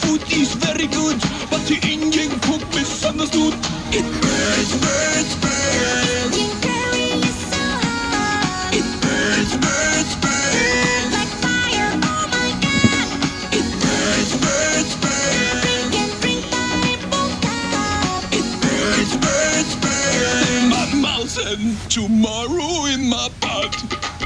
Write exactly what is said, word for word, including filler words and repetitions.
food is very good, but the Indian cook misunderstood. It burns, burns, burns. Indian curry is so hot. It burns, burns, burns. Like fire, oh my God. It burns, burns, burns. Drink and drink, but it won't stop. It burns, burns, burns. In my mouth and tomorrow in my butt.